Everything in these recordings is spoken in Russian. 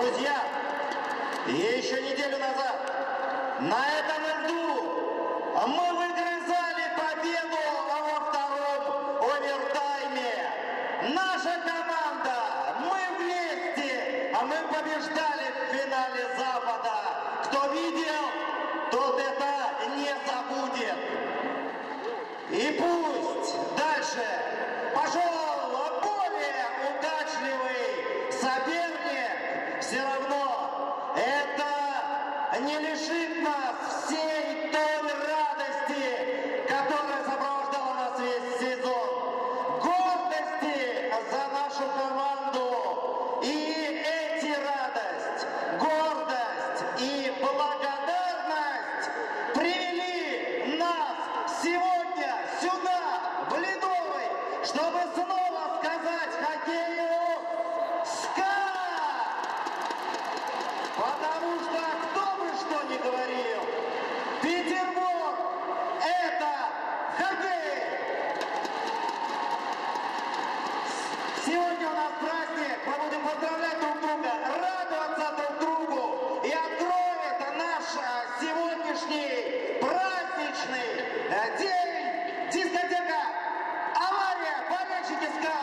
Друзья, еще неделю назад на этом льду мы выгрызали победу во втором овертайме. Наша команда, мы вместе, а мы побеждали в финале Запада. Кто видел, тот это не забудет. И пусть дальше пошел более удачливый соперник, все равно это не лишит нас всей той радости, которая сопровождала нас весь сезон. Гордости за нашу команду. И эти радость, гордость и благодарность привели нас сегодня сюда, в Ледовый, чтобы снова сказать хоккею «СКА!». Потому что, кто бы что ни говорил, Петербург – это хоккей! Сегодня у нас праздник, мы будем поздравлять друг друга, радоваться друг другу. И откроет наш сегодняшний праздничный день дискотека «Авария», болельщики СКА!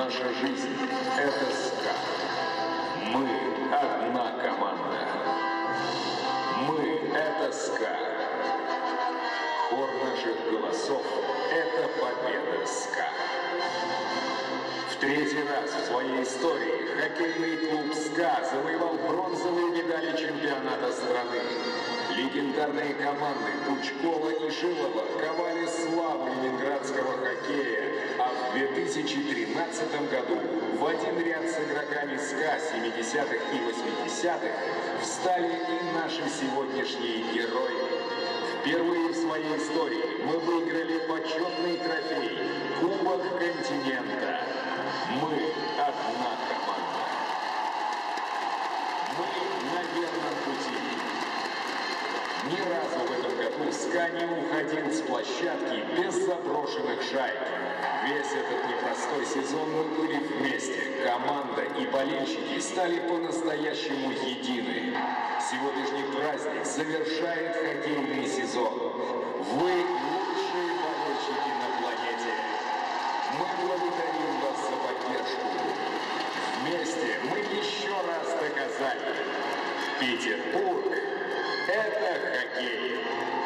Наша жизнь – это СКА. Мы одна команда. Мы – это СКА. Хор наших голосов – это победа СКА. В третий раз в своей истории хоккейный клуб СКА завоевал бронзовые медали чемпионата страны. Легендарные команды Пучкова и Шилова ковали славу ленинградского хоккея, а в 2013 году в один ряд с игроками СКА 70-х и 80-х встали и наши сегодняшние герои. Впервые в своей истории мы выиграли почетный трофей – Кубок континента. Мы одна команда. Мы на верном пути. Ни разу в этом году СКА не уходил с площадки без заброшенных шайб. Весь этот непростой сезон мы были вместе. Команда и болельщики стали по-настоящему едины. Сегодняшний праздник завершает хоккейный сезон. Вы лучшие болельщики на планете. Мы благодарим вас за поддержку. Вместе мы еще раз доказали: Петербург – это хоккей.